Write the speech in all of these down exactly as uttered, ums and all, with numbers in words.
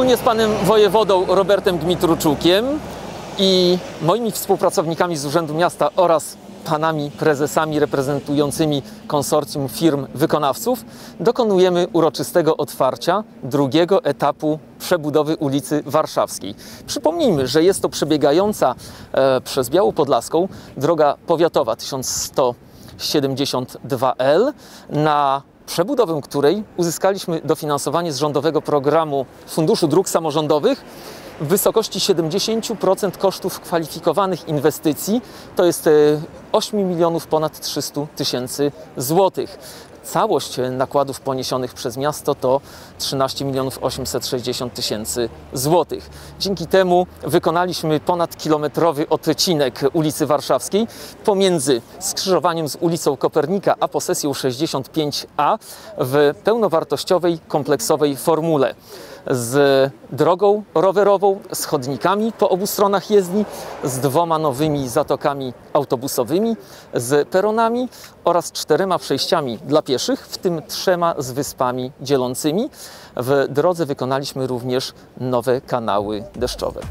wspólnie z panem wojewodą Robertem Dmitruczukiem i moimi współpracownikami z Urzędu Miasta oraz panami prezesami reprezentującymi konsorcjum firm wykonawców dokonujemy uroczystego otwarcia drugiego etapu przebudowy ulicy Warszawskiej. Przypomnijmy, że jest to przebiegająca e, przez Białopodlaską droga powiatowa tysiąc sto siedemdziesiąt dwa L, na przebudowę której uzyskaliśmy dofinansowanie z rządowego programu Funduszu Dróg Samorządowych w wysokości siedemdziesiąt procent kosztów kwalifikowanych inwestycji, to jest osiem milionów ponad trzysta tysięcy złotych. Całość nakładów poniesionych przez miasto to trzynaście milionów osiemset sześćdziesiąt tysięcy złotych. Dzięki temu wykonaliśmy ponadkilometrowy odcinek ulicy Warszawskiej pomiędzy skrzyżowaniem z ulicą Kopernika a posesją sześćdziesiąt pięć A w pełnowartościowej, kompleksowej formule. Z drogą rowerową, z chodnikami po obu stronach jezdni, z dwoma nowymi zatokami autobusowymi, z peronami oraz czterema przejściami dla pieszych, w tym trzema z wyspami dzielącymi. W drodze wykonaliśmy również nowe kanały deszczowe.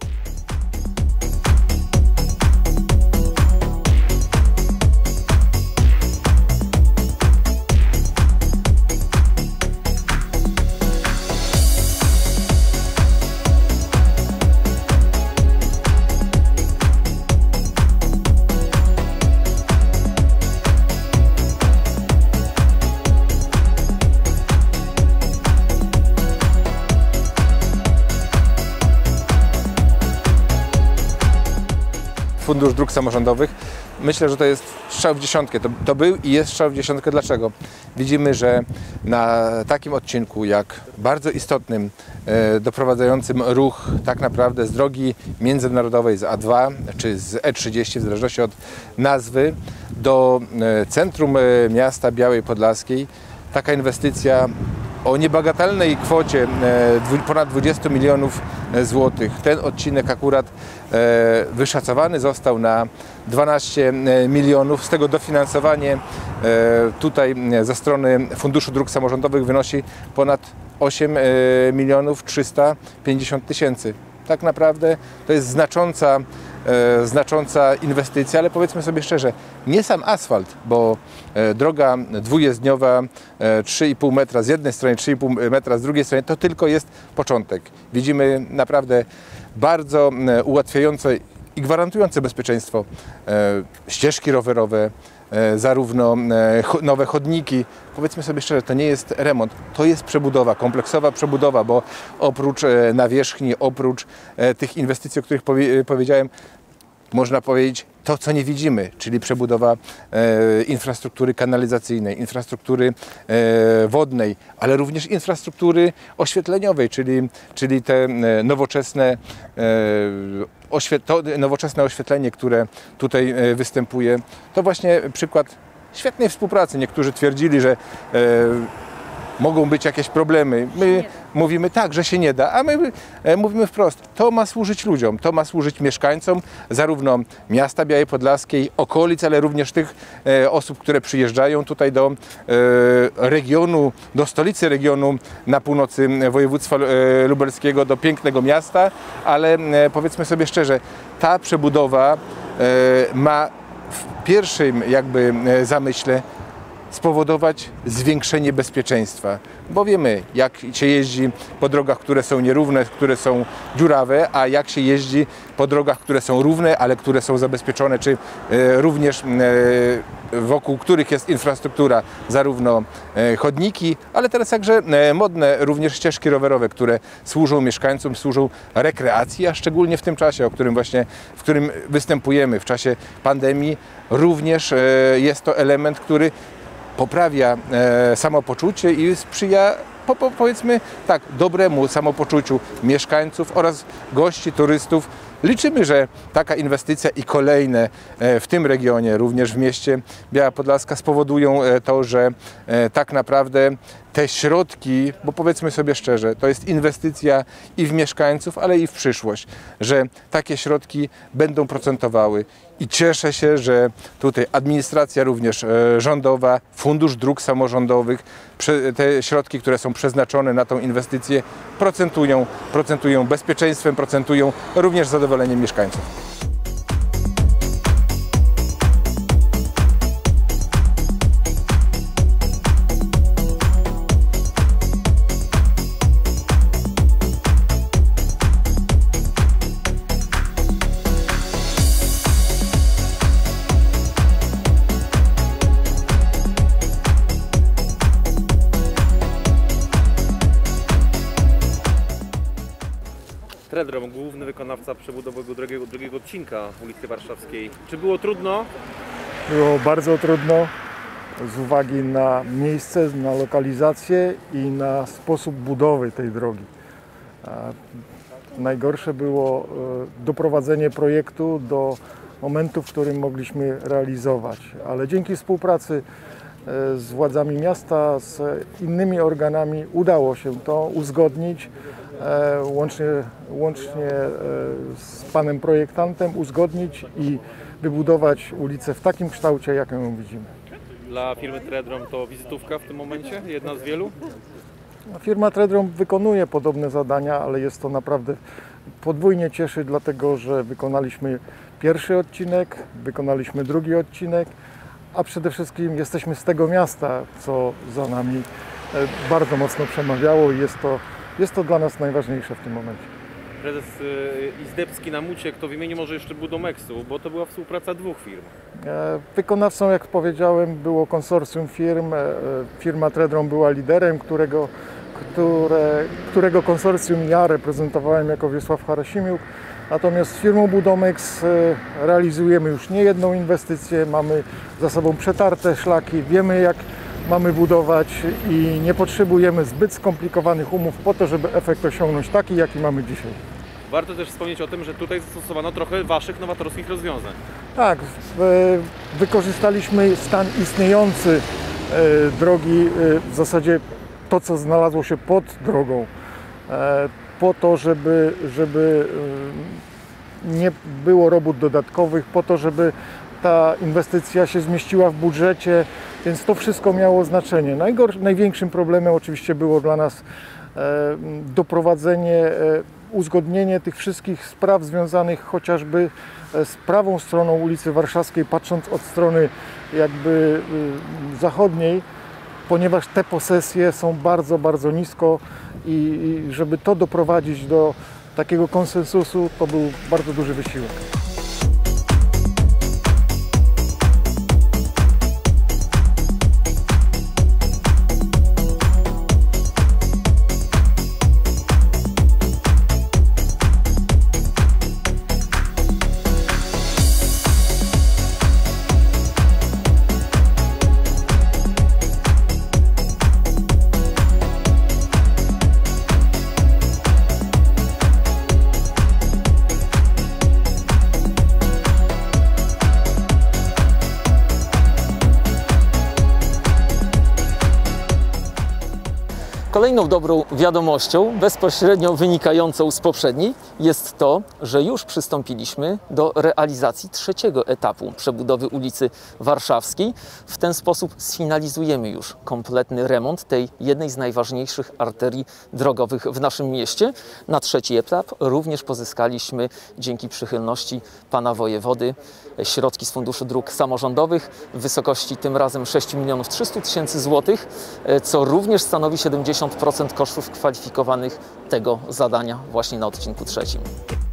Fundusz Dróg Samorządowych. Myślę, że to jest strzał w dziesiątkę. To, to był i jest strzał w dziesiątkę. Dlaczego? Widzimy, że na takim odcinku, jak bardzo istotnym, e, doprowadzającym ruch tak naprawdę z drogi międzynarodowej z A dwa czy z E trzydzieści, w zależności od nazwy, do e, centrum e, miasta Białej Podlaskiej, taka inwestycja o niebagatelnej kwocie e, ponad dwudziestu milionów złotych. Ten odcinek akurat e, wyszacowany został na dwanaście milionów. Z tego dofinansowanie e, tutaj ze strony Funduszu Dróg Samorządowych wynosi ponad osiem milionów trzysta pięćdziesiąt tysięcy. Tak naprawdę to jest znacząca, e, znacząca inwestycja, ale powiedzmy sobie szczerze, nie sam asfalt, bo e, droga dwujezdniowa e, trzy i pół metra z jednej strony, trzy i pół metra z drugiej strony, to tylko jest początek. Widzimy naprawdę bardzo e, ułatwiające i gwarantujące bezpieczeństwo e, ścieżki rowerowe, e, zarówno e, cho, nowe chodniki. Powiedzmy sobie szczerze, to nie jest remont, to jest przebudowa, kompleksowa przebudowa, bo oprócz e, nawierzchni, oprócz e, tych inwestycji, o których powie, powiedziałem, można powiedzieć to, co nie widzimy, czyli przebudowa e, infrastruktury kanalizacyjnej, infrastruktury e, wodnej, ale również infrastruktury oświetleniowej, czyli, czyli te e, nowoczesne, e, oświet to nowoczesne oświetlenie, które tutaj e, występuje. To właśnie przykład świetnej współpracy. Niektórzy twierdzili, że e, mogą być jakieś problemy. My mówimy tak, że się nie da, a my e, mówimy wprost, to ma służyć ludziom, to ma służyć mieszkańcom zarówno miasta Białej Podlaskiej, okolic, ale również tych e, osób, które przyjeżdżają tutaj do e, regionu, do stolicy regionu na północy województwa e, lubelskiego, do pięknego miasta, ale e, powiedzmy sobie szczerze, ta przebudowa e, ma w pierwszym jakby e, zamyśle spowodować zwiększenie bezpieczeństwa, bo wiemy, jak się jeździ po drogach, które są nierówne, które są dziurawe, a jak się jeździ po drogach, które są równe, ale które są zabezpieczone, czy e, również e, wokół których jest infrastruktura, zarówno e, chodniki, ale teraz także e, modne również ścieżki rowerowe, które służą mieszkańcom, służą rekreacji, a szczególnie w tym czasie, o którym właśnie, w którym występujemy, w czasie pandemii, również e, jest to element, który poprawia e, samopoczucie i sprzyja, po, po, powiedzmy tak, dobremu samopoczuciu mieszkańców oraz gości, turystów. Liczymy, że taka inwestycja i kolejne e, w tym regionie, również w mieście Biała Podlaska, spowodują e, to, że e, tak naprawdę te środki, bo powiedzmy sobie szczerze, to jest inwestycja i w mieszkańców, ale i w przyszłość, że takie środki będą procentowały i cieszę się, że tutaj administracja również rządowa, Fundusz Dróg Samorządowych, te środki, które są przeznaczone na tą inwestycję procentują, procentują bezpieczeństwem, procentują również zadowoleniem mieszkańców. Tredrom, główny wykonawca przebudowy drugiego, drugiego odcinka ulicy Warszawskiej. Czy było trudno? Było bardzo trudno z uwagi na miejsce, na lokalizację i na sposób budowy tej drogi. Najgorsze było doprowadzenie projektu do momentu, w którym mogliśmy realizować, ale dzięki współpracy z władzami miasta, z innymi organami udało się to uzgodnić. Łącznie, łącznie z panem projektantem uzgodnić i wybudować ulicę w takim kształcie, jak ją widzimy. Dla firmy Tredrom to wizytówka w tym momencie? Jedna z wielu? Firma Tredrom wykonuje podobne zadania, ale jest to naprawdę podwójnie cieszy, dlatego że wykonaliśmy pierwszy odcinek, wykonaliśmy drugi odcinek, a przede wszystkim jesteśmy z tego miasta, co za nami bardzo mocno przemawiało i jest to Jest to dla nas najważniejsze w tym momencie. Prezes Izdebski nam uciekł, to w imieniu może jeszcze Budomexu, bo to była współpraca dwóch firm. Wykonawcą, jak powiedziałem, było konsorcjum firm. Firma Tredrom była liderem, którego, które, którego konsorcjum ja reprezentowałem jako Wiesław Harasimiuk. Natomiast z firmą Budomex realizujemy już nie jedną inwestycję, mamy za sobą przetarte szlaki, wiemy jak mamy budować i nie potrzebujemy zbyt skomplikowanych umów po to, żeby efekt osiągnąć taki, jaki mamy dzisiaj. Warto też wspomnieć o tym, że tutaj zastosowano trochę waszych nowatorskich rozwiązań. Tak, wykorzystaliśmy stan istniejący drogi, w zasadzie to, co znalazło się pod drogą, po to, żeby, żeby nie było robót dodatkowych, po to, żeby ta inwestycja się zmieściła w budżecie, więc to wszystko miało znaczenie. Najgorszy, największym problemem oczywiście było dla nas e, doprowadzenie, e, uzgodnienie tych wszystkich spraw związanych chociażby z prawą stroną ulicy Warszawskiej, patrząc od strony jakby e, zachodniej, ponieważ te posesje są bardzo, bardzo nisko i, i żeby to doprowadzić do takiego konsensusu, to był bardzo duży wysiłek. Kolejną dobrą wiadomością, bezpośrednio wynikającą z poprzedniej, jest to, że już przystąpiliśmy do realizacji trzeciego etapu przebudowy ulicy Warszawskiej. W ten sposób sfinalizujemy już kompletny remont tej jednej z najważniejszych arterii drogowych w naszym mieście. Na trzeci etap również pozyskaliśmy dzięki przychylności pana wojewody środki z Funduszu Dróg Samorządowych w wysokości tym razem sześć milionów trzysta tysięcy złotych, co również stanowi siedemdziesiąt procent kosztów kwalifikowanych tego zadania właśnie na odcinku trzecim.